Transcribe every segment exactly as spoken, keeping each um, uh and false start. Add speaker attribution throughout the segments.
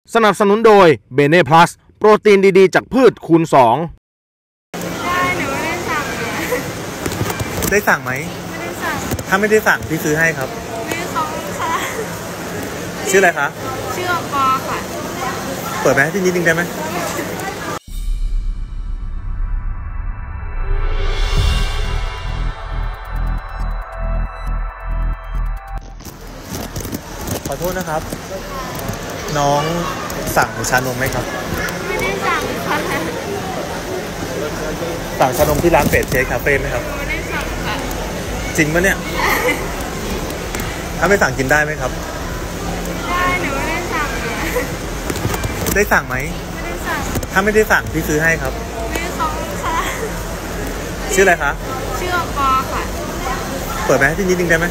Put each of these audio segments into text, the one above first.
Speaker 1: สนับสนุนโดยเบเน่พลัสโปรตีนดีๆจากพืชคูณสอง
Speaker 2: ได้หนูไม่ได้สั่ง
Speaker 3: ได้สั่งไหม
Speaker 2: ไม่ได้สั่ง
Speaker 3: ถ้าไม่ได้สั่งพี่ซื้อให้ครับ
Speaker 2: ไม่เขาค่ะ
Speaker 3: ชื่ออะไรคะ
Speaker 2: ชื่ออปอค่ะ
Speaker 3: เปิดไหมที่นิดนึงได้ไหมขอโทษนะครับน้องสั่งชานมไหมครับ
Speaker 2: ไม่ได้สั่งค่ะ
Speaker 3: สั่งชานมที่ร้านเป็ดเค้กคาเฟ่ไหมครับ
Speaker 2: ไม่ได้สั่งค่ะ
Speaker 3: จริงปะเนี่ยถ้าไม่สั่งกินได้ไหมครับ
Speaker 2: ได้หนูไม่ได้สั่ง
Speaker 3: ได้สั่งไหม
Speaker 2: ไม่ได้สั่ง
Speaker 3: ถ้าไม่ได้สั่งพี่ซื้อให้ครับ
Speaker 2: ไม่เขาค่ะ
Speaker 3: ชื่ออะไรคะ
Speaker 2: ชื่ออปอค่ะ
Speaker 3: เปิดไหมที่นิดนึงได้ไหม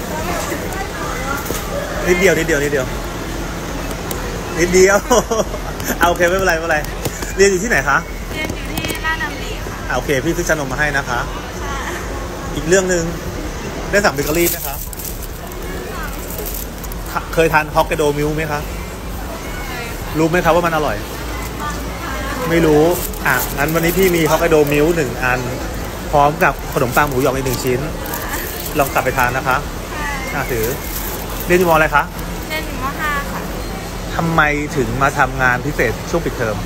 Speaker 3: นิดเดียวนิดเดียวนิดเดียวนิดเดียวเอาโอเคไม่เป็นไรไม่เป็นไรเรียนอยู่ที่ไหนคะ
Speaker 2: เรียนอยู่ที่ราชดำริค่ะ
Speaker 3: โอเคพี่ซื้อชานมมาให้นะคะอีกเรื่องหนึ่งได้สั่งเบเกอรี่ไหมคะเคยทานฮอกไกโดมิลค์ไหมคะรู้ไหมครับว่ามันอร่อยไม่รู้อ่ะงั้นวันนี้พี่มีฮอกไกโดมิลค์หนึ่งอันพร้อมกับขนมปังหมูหยองอีกหนึ่งชิ้นลองกลับไปทานนะคะอ่ะถือเรียนอยู่ม.อะไรคะ
Speaker 2: เรียนอยู่ม.ห้าค่ะ
Speaker 3: ทำไมถึงมาทำงานพิเศษช่วงปิดเทอม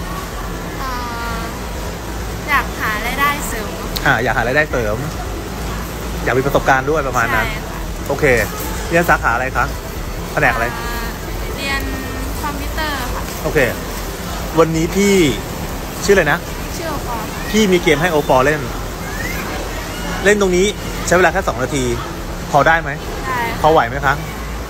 Speaker 2: อยากหารายได้เสริม
Speaker 3: อ่าอยากหารายได้เสริมอยากมีประสบการณ์ด้วยประมาณนั้นโอเคเรียนสาขาอะไรคะแผนกอะไร
Speaker 2: เรียนคอมพิวเตอร์ค่ะ
Speaker 3: โอเควันนี้พี่ชื่ออะไรนะ
Speaker 2: ชื่อโอปอ
Speaker 3: พี่มีเกมให้โอปอเล่นเล่นตรงนี้ใช้เวลาแค่สองนาทีพอได้ไหม
Speaker 2: ได้
Speaker 3: พอไหวไหมคะ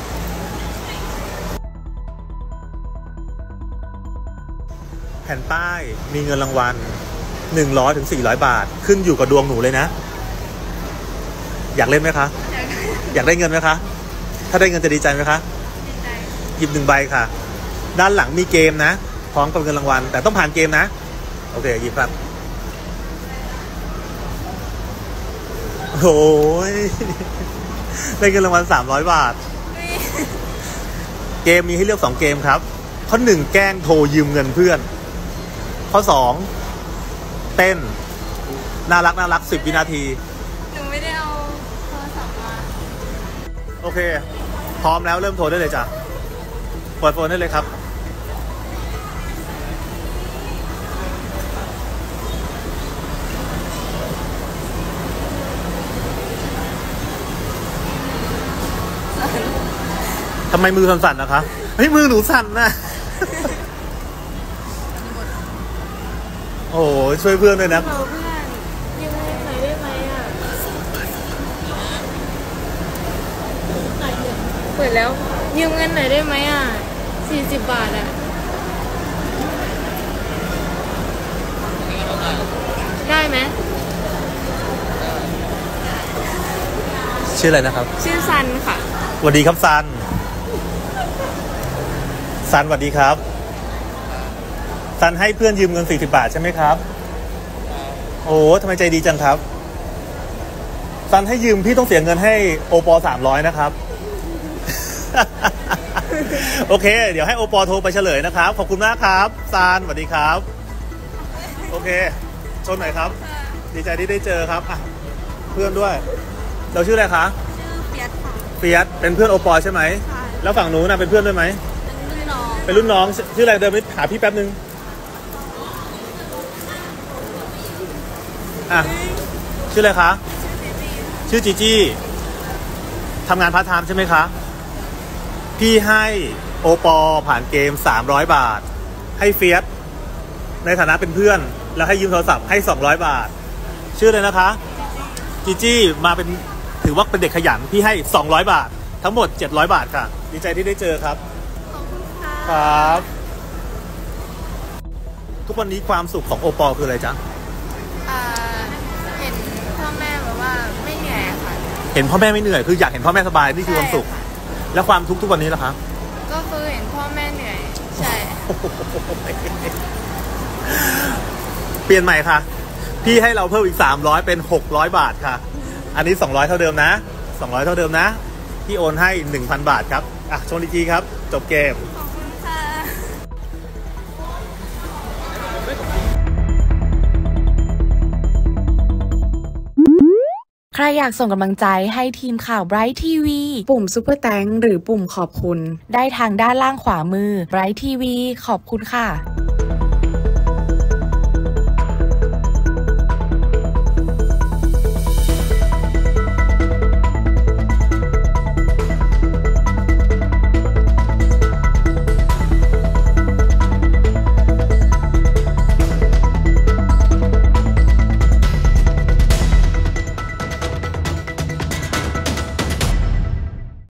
Speaker 3: แผ่นป้ายมีเงินรางวัลหนึ่งร้อยถึงสี่ร้อยบาทขึ้นอยู่กับดวงหนูเลยนะอยากเล่นไหมคะอยากได้เงินไหมคะถ้าได้เงินจะดีใจไหมคะ
Speaker 2: ดีใจ
Speaker 3: หยิบหนึ่งใบค่ะด้านหลังมีเกมนะพร้อมกับเงินรางวัลแต่ต้องผ่านเกมนะโอเคหยิบครับโอ้ยได้เงินรางวัลสามร้อยบาทเกมมีให้เลือกสองเกมครับข้อหนึ่งแกล้งโทรยืมเงินเพื่อนข้อสองเต้นน่ารักน่ารักสิบวินาที
Speaker 2: หนูไม่ได้เอาโทรศัพท์มา
Speaker 3: โอเคพร้อมแล้วเริ่มโทรได้เลยจ้ะเปิดโฟนได้เลยครับทำไมมือสั่นๆนะคะเฮ้ยมือหนูสั่นนะโอ้ช่วยเพื่อนด้วยนะ
Speaker 2: เพื่อนยืมเงินหน่อยได้ไหมอ่ะเปิดแล้วยืมเงินหน่อยได้ไหมอ่ะสี่สิบบาทอ่ะได้ไหม
Speaker 3: ชื่ออะไรนะครับ
Speaker 2: ชื่อซันค่ะ
Speaker 3: สวัสดีครับซันซันสวัสดีครับซันให้เพื่อนยืมเงินสี่สิบบาทใช่ไหมครับโอ้ทำไมใจดีจังครับซันให้ยืมพี่ต้องเสียเงินให้โอปอสามร้อยนะครับ โอเคเดี๋ยวให้โอปอโทรไปเฉลยนะครับขอบคุณมากครับซันสวัสดีครับโอเคชนหน่อยครับดีใจที่ได้เจอครับอ่ะเพื่อนด้วยเราชื่ออะไรคะ
Speaker 2: ชื่อเฟียสค่ะ
Speaker 3: เฟียสเป็นเพื่อนโอปอใช่ไหมใช่แล้วฝั่งนู้นนะเป็นเพื่อนด้วยไหม
Speaker 2: เป็นรุ่นน้อง
Speaker 3: เป็นรุ่นน้องชื่ออะไรเดินไปหาพี่แป๊บนึงอ่ะชื่ออะไรคะชื่อจีจี้ทำงานพาร์ทไทม์ใช่ไหมคะพี่ให้โอปอผ่านเกมสามร้อยบาทให้เฟียสในฐานะเป็นเพื่อนแล้วให้ยืมโทรศัพท์ให้สองร้อยบาทชื่อเลยนะคะจีจี้มาเป็นถือว่าเป็นเด็กขยันพี่ให้สองร้อยบาททั้งหมดเจ็ดร้อยบาทค่ะดีใจที่ได้เจอครับ
Speaker 2: ขอบคุณค่ะ
Speaker 3: ครับทุกวันนี้ความสุขของโอปอคืออะไรจ๊ะ
Speaker 2: เห็นพ่อแม่แบบว่าไม่เหนื่อยค่ะ
Speaker 3: เห็นพ่อแม่ไม่เหนื่อยคืออยากเห็นพ่อแม่สบายนี่คือความสุขแล้วความทุกข์ทุกวันนี้ล่ะคะ
Speaker 2: ก็คือเห็นพ่อแม่เหนื่อยใช่
Speaker 3: เปลี่ยนใหม่ค่ะพี่ให้เราเพิ่มอีกสามร้อยเป็นหกร้อยบาทค่ะอันนี้สองร้อยเท่าเดิมนะสองร้อยเท่าเดิมนะพี่โอนให้ หนึ่งพัน บาทครับอ่ะชมดีๆครับจบเกม
Speaker 2: ขอบคุณค่ะ
Speaker 4: รอยากส่งกำลังใจให้ทีมข่าว Bright ที วี
Speaker 5: ปุ่มซุปเปอร์แตงหรือปุ่มขอบคุณ
Speaker 4: ได้ทางด้านล่างขวามือ Bright ที วี ขอบคุณค่ะ